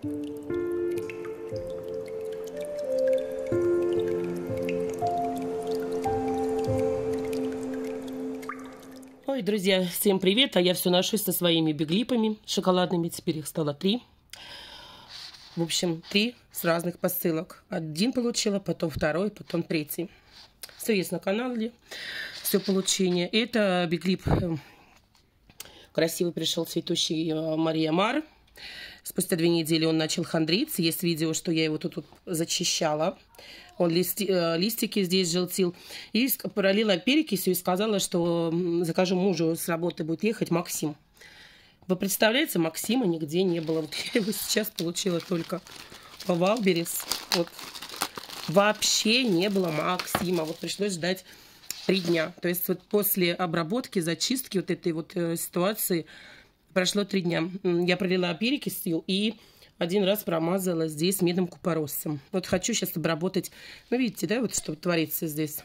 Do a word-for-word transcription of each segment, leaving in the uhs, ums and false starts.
Ой, друзья, всем привет! А я все ношусь со своими биглипами шоколадными. Теперь их стало три. В общем, три с разных посылок. Один получила, потом второй, потом третий. Все есть на канале. Все получение. Это биглип красивый пришел, цветущий Мария Мар. Спустя две недели он начал хандриться. Есть видео, что я его тут, тут зачищала. Он листи, листики здесь желтил. И пролила перекисью и сказала, что закажу мужу, с работы будет ехать Максим. Вы представляете, Максима нигде не было. Вот я его сейчас получила только по Валберес. Вот. Вообще не было Максима. Вот пришлось ждать три дня. То есть вот после обработки, зачистки вот этой вот э, ситуации прошло три дня. Я пролила перекисью и один раз промазала здесь медным купоросом. Вот хочу сейчас обработать. Ну, видите, да, вот что творится здесь.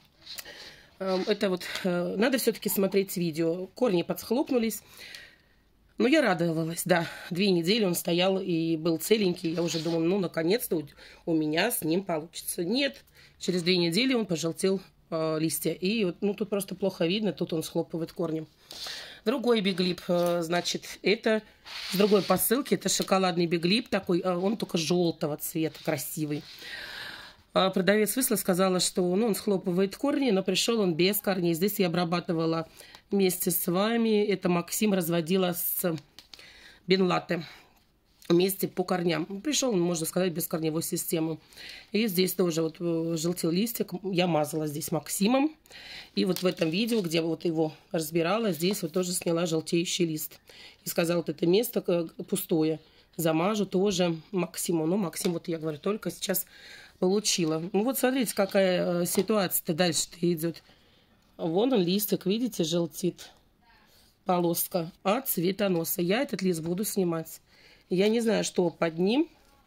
Это вот, надо все-таки смотреть видео. Корни подсхлопнулись. Но я радовалась, да. Две недели он стоял и был целенький. Я уже думала, ну, наконец-то у меня с ним получится. Нет, через две недели он пожелтел э, листья. И вот, ну, тут просто плохо видно, тут он схлопывает корнем. Другой биглип, значит, это с другой посылки, это шоколадный биглип такой, он только желтого цвета, красивый. Продавец высла, сказала, что ну, он схлопывает корни, но пришел он без корней. Здесь я обрабатывала вместе с вами, это Максим разводила с Бенлатте вместе по корням. Пришел он, можно сказать, без корневой системы. И здесь тоже вот желтел листик. Я мазала здесь Максимом. И вот в этом видео, где вот его разбирала, здесь вот тоже сняла желтеющий лист. И сказала, вот это место пустое. Замажу тоже Максиму. Ну, Максим, вот я говорю, только сейчас получила. Ну, вот смотрите, какая ситуация-то дальше-то идет. Вон он листик, видите, желтит. Полоска от цветоноса. Я этот лист буду снимать. Я не знаю, что под ним,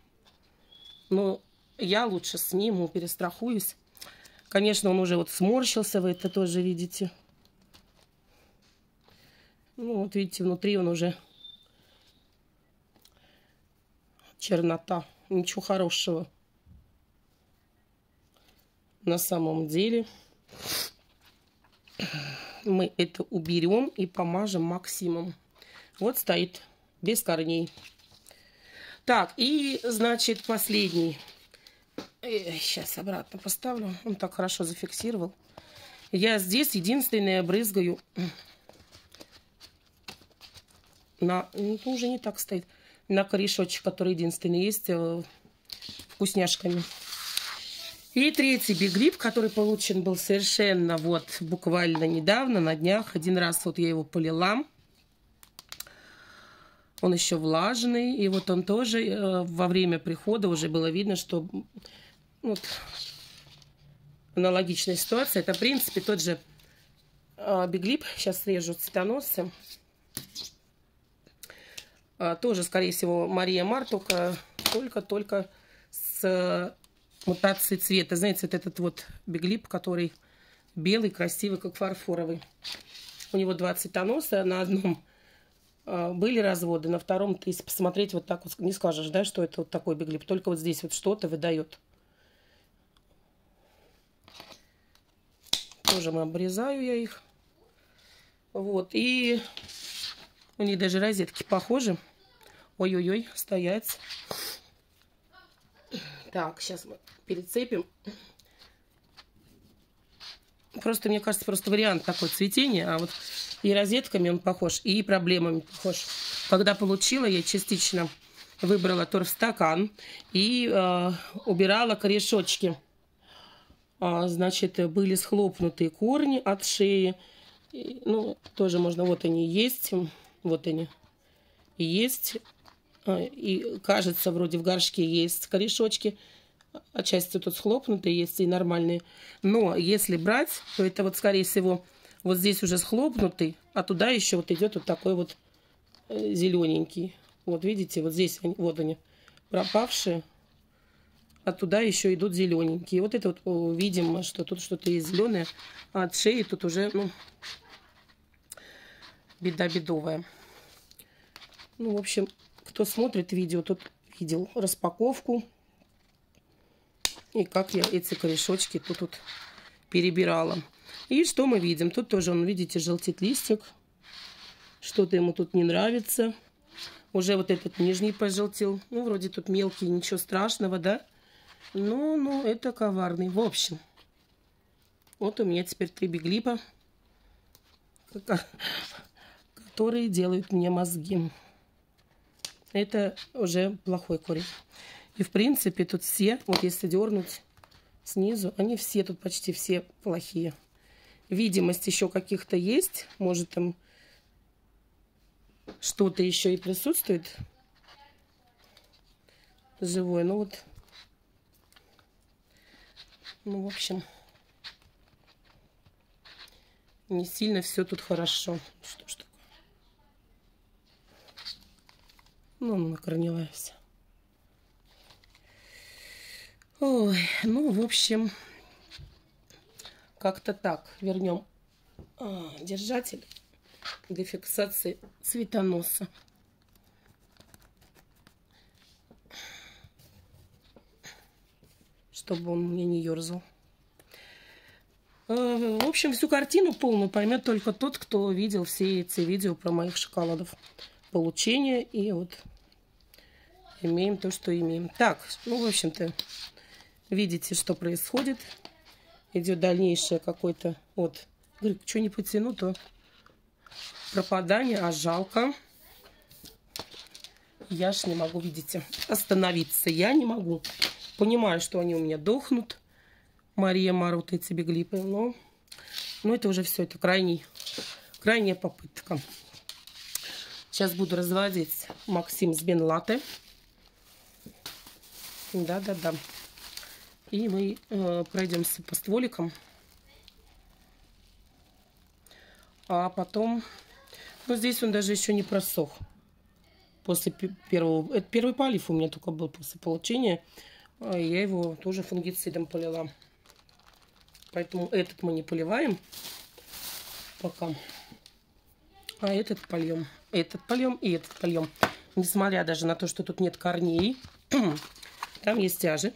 но я лучше сниму, перестрахуюсь. Конечно, он уже вот сморщился, вы это тоже видите. Ну, вот видите, внутри он уже чернота. Ничего хорошего. На самом деле мы это уберем и помажем Максимом. Вот стоит без корней. Так, и, значит, последний. Сейчас обратно поставлю. Он так хорошо зафиксировал. Я здесь единственное брызгаю на... Ну, уже не так стоит. На корешочек, который единственный есть, вкусняшками. И третий биглип, который получен был совершенно вот буквально недавно, на днях. Один раз вот я его полила. Он еще влажный, и вот он тоже э, во время прихода уже было видно, что вот, аналогичная ситуация. Это, в принципе, тот же э, биглип. Сейчас срежу цветоносы. Э, тоже, скорее всего, Мария Мар, только, только, только с э, мутацией цвета. Знаете, вот этот вот биглип, который белый, красивый, как фарфоровый. У него два цветоноса. На одном были разводы, на втором, ты, если посмотреть вот так вот, не скажешь, да, что это вот такой биглип. Только вот здесь вот что-то выдает. Тоже мы обрезаю я их. Вот, и у них даже розетки похожи. Ой-ой-ой, стоять. Так, сейчас мы перецепим. Просто, мне кажется, просто вариант такой цветения, а вот и розетками он похож, и проблемами похож. Когда получила, я частично выбрала торфстакан и э, убирала корешочки. А, значит, были схлопнутые корни от шеи. И, ну, тоже можно, вот они есть, вот они и есть. И кажется, вроде в горшке есть корешочки. Отчасти тут схлопнутые есть и нормальные. Но если брать, то это вот, скорее всего, вот здесь уже схлопнутый, а туда еще вот идет вот такой вот зелененький. Вот видите, вот здесь они, вот они, пропавшие. А туда еще идут зелененькие. Вот это вот видим, что тут что-то есть зеленое. А от шеи тут уже, ну, беда бедовая. Ну, в общем, кто смотрит видео, тот видел распаковку. И как я эти корешочки тут, тут перебирала. И что мы видим? Тут тоже, он, видите, желтит листик. Что-то ему тут не нравится. Уже вот этот нижний пожелтел. Ну, вроде тут мелкий, ничего страшного, да? Ну, ну, это коварный. В общем, вот у меня теперь три биглипа, которые делают мне мозги. Это уже плохой корень. И, в принципе, тут все, вот если дернуть снизу, они все тут почти все плохие. Видимость еще каких-то есть. Может, там что-то еще и присутствует живое. Ну, вот. Ну, в общем, не сильно все тут хорошо. Что ж такое? Ну, она корневая вся. Ой, ну, в общем, как-то так. Вернем а, держатель для фиксации цветоноса. Чтобы он мне не ерзал. В общем, всю картину полную поймет только тот, кто видел все эти видео про моих шоколадов получения. И вот имеем то, что имеем. Так, ну, в общем-то, видите, что происходит. Идет дальнейшее какое-то... Вот, говорю, что не потяну, то пропадание, а жалко. Я ж не могу, видите, остановиться. Я не могу. Понимаю, что они у меня дохнут. Мария Мар, вот эти биглипы. Но, но это уже все, это крайний, крайняя попытка. Сейчас буду разводить Максим с Бен Латте. Да-да-да. И мы э, пройдемся по стволикам. А потом... Ну, здесь он даже еще не просох. После первого... Это первый полив у меня только был после получения. Я его тоже фунгицидом полила. Поэтому этот мы не поливаем пока. А этот польем. Этот польем и этот польем. Несмотря даже на то, что тут нет корней. Там есть тяжи.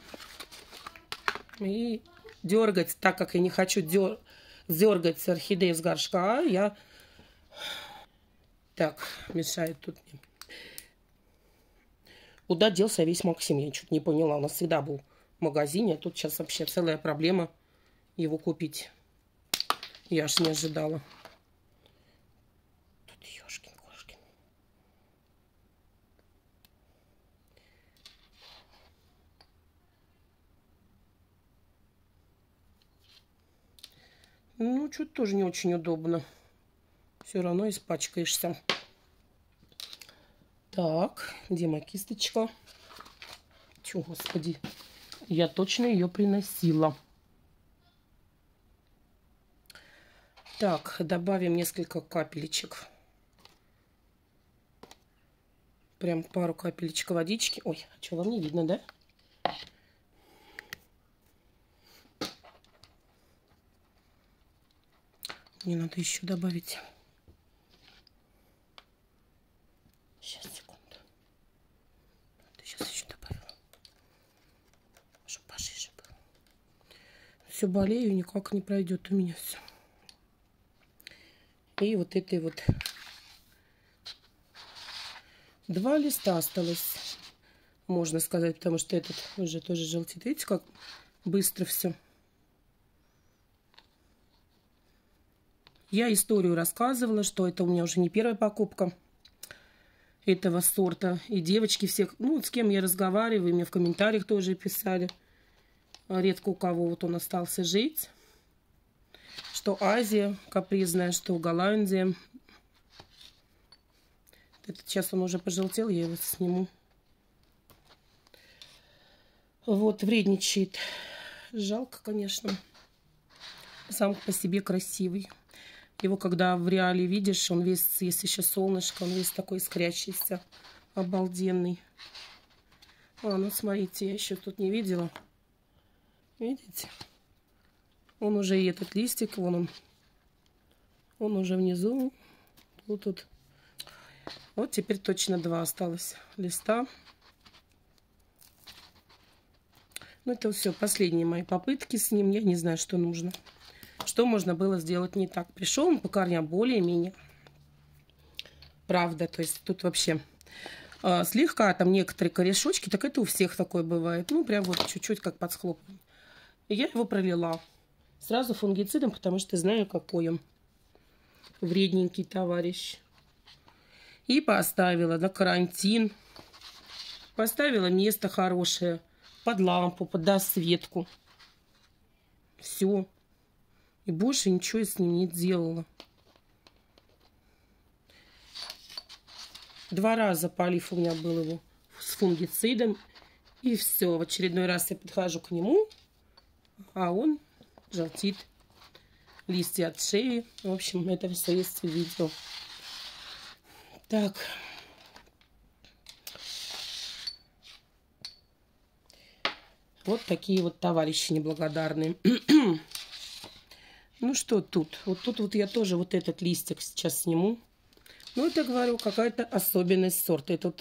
И дергать, так как я не хочу дер... дергать орхидею с горшка, я... Так, мешает тут мне. Куда делся весь Максим? Я что-то не поняла. У нас всегда был в магазине, а тут сейчас вообще целая проблема его купить. Я аж не ожидала. Тут ёшкин-кошкин. Ну, что-то тоже не очень удобно. Все равно испачкаешься. Так, где моя кисточка? Чё, господи, я точно ее приносила. Так, добавим несколько капелечек. Прям пару капелечек водички. Ой, а что, вам не видно, да? Мне надо еще добавить. Сейчас, секунду. Сейчас еще добавила. Чтобы пожиже было. Все болею, никак не пройдет у меня все. И вот этой вот два листа осталось, можно сказать, потому что этот уже тоже желтит. Видите, как быстро все. Я историю рассказывала, что это у меня уже не первая покупка этого сорта. И девочки все, ну, с кем я разговариваю, мне в комментариях тоже писали. Редко у кого вот он остался жить. Что Азия капризная, что Голландия. Этот сейчас он уже пожелтел, я его сниму. Вот, вредничает. Жалко, конечно. Сам по себе красивый. Его, когда в реале видишь, он весь, есть еще солнышко, он весь такой искрящийся, обалденный. А, ну смотрите, я еще тут не видела. Видите? Он уже и этот листик, вон он. Он уже внизу. Вот тут. Вот теперь точно два осталось листа. Ну, это все последние мои попытки с ним. Я не знаю, что нужно. Что можно было сделать не так. Пришел он по корням более-менее. Правда, то есть тут вообще э, слегка там некоторые корешочки, так это у всех такое бывает. Ну, прям вот чуть-чуть как под схлопом. И я его пролила сразу фунгицидом, потому что знаю, какой он вредненький товарищ. И поставила на карантин. Поставила место хорошее. Под лампу, под досветку. Все. И больше ничего я с ним не делала. Два раза полив у меня был его с фунгицидом. И все. В очередной раз я подхожу к нему, а он желтит. Листья от шеи. В общем, это все есть в видео. Так. Вот такие вот товарищи неблагодарные. Ну что тут? Вот тут вот я тоже вот этот листик сейчас сниму. Ну, это, говорю, какая-то особенность сорта. Этот...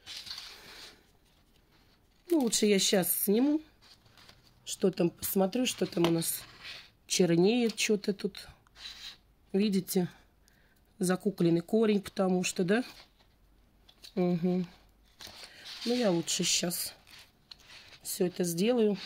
Ну, лучше я сейчас сниму. Что там, посмотрю, что там у нас чернеет что-то тут. Видите? Закукленный корень, потому что, да? Угу. Ну, я лучше сейчас все это сделаю.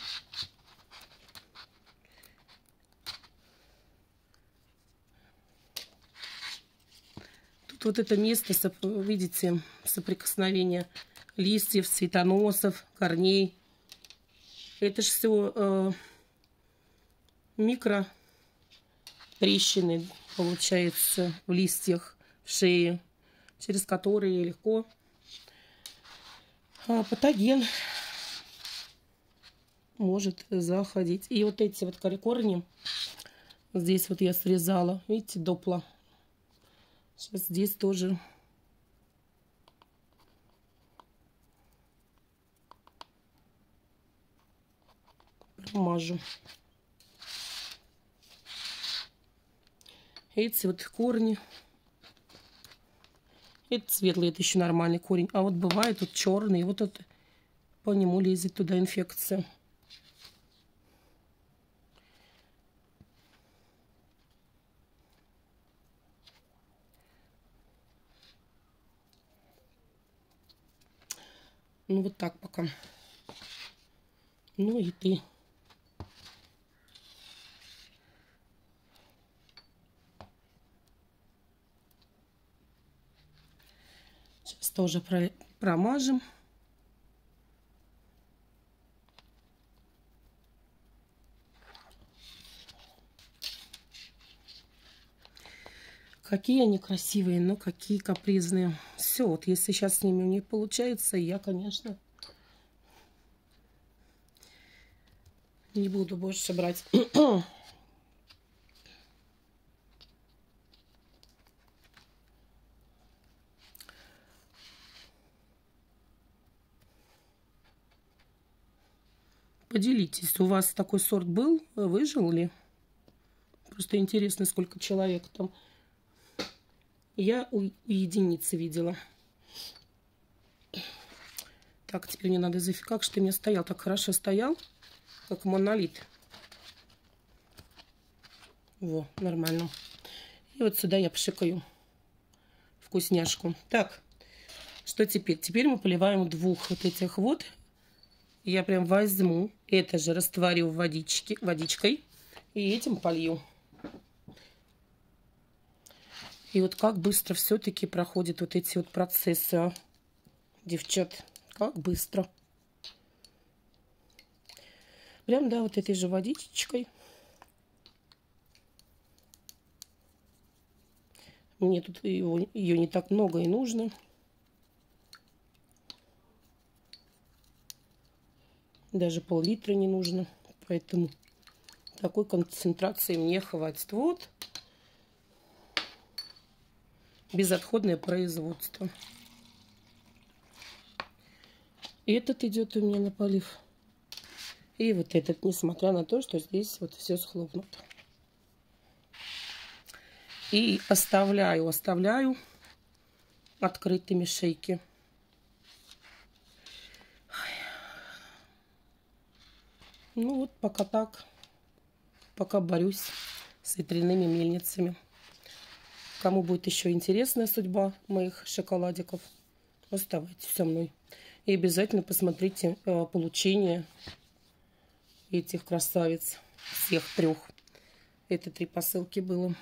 Тут вот это место, видите, соприкосновение листьев, цветоносов, корней. Это же все э, микро трещины, получается, в листьях, в шее, через которые легко э, патоген может заходить. И вот эти вот корни, здесь вот я срезала, видите, дупла. Сейчас здесь тоже промажу. Эти вот корни. Это светлый, это еще нормальный корень. А вот бывает вот черный, вот это по нему лезет туда инфекция. Ну, вот так пока. Ну, и ты. Сейчас тоже про промажем. Какие они красивые, но какие капризные. Все, вот если сейчас с ними у них получается, я, конечно, не буду больше брать. Поделитесь, у вас такой сорт был, выжил ли? Просто интересно, сколько человек там. Я у единицы видела. Так, теперь мне надо зафиксировать. Как же ты мне стоял? Так хорошо стоял, как монолит. Во, нормально. И вот сюда я пшикаю вкусняшку. Так, что теперь? Теперь мы поливаем двух вот этих вот. Я прям возьму, это же растворю в водичке, водичкой и этим полью. И вот как быстро все-таки проходят вот эти вот процессы, а? Девчат, как быстро. Прям, да, вот этой же водичкой. Мне тут ее, ее не так много и нужно. Даже пол-литра не нужно. Поэтому такой концентрации мне хватит. Вот. Безотходное производство. Этот идет у меня на полив. И вот этот, несмотря на то, что здесь вот все схлопнуто. И оставляю, оставляю открытыми шейки. Ну вот пока так. Пока борюсь с ветряными мельницами. Кому будет еще интересная судьба моих шоколадиков, оставайтесь со мной. И обязательно посмотрите э, получение этих красавиц. Всех трех. Это три посылки было.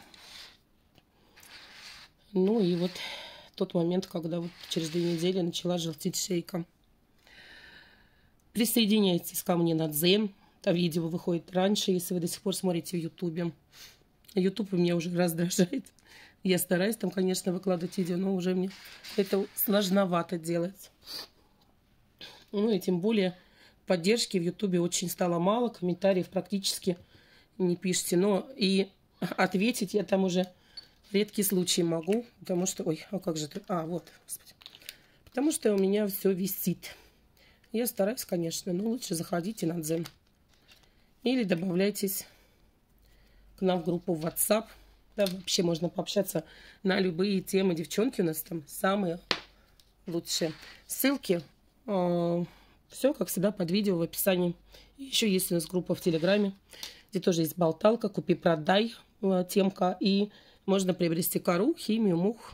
Ну и вот тот момент, когда вот через две недели начала желтеть шейка. Присоединяйтесь ко мне на Дзен. А видео выходит раньше, если вы до сих пор смотрите в Ютубе. Ютуб меня уже раздражает. Я стараюсь там, конечно, выкладывать видео, но уже мне это сложновато делать. Ну и тем более поддержки в Ютубе очень стало мало, комментариев практически не пишите. Но и ответить я там уже редкий случай могу, потому что... Ой, а как же ты... А, вот, господи. Потому что у меня все висит. Я стараюсь, конечно, но лучше заходите на Дзен. Или добавляйтесь к нам в группу в WhatsApp. Да, вообще можно пообщаться на любые темы. Девчонки у нас там самые лучшие. Ссылки, э, все, как всегда, под видео в описании. Еще есть у нас группа в Телеграме, где тоже есть болталка, купи-продай, э, темка. И можно приобрести кору, химию, мух.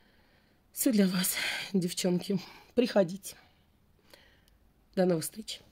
Все для вас, девчонки. Приходите. До новых встреч.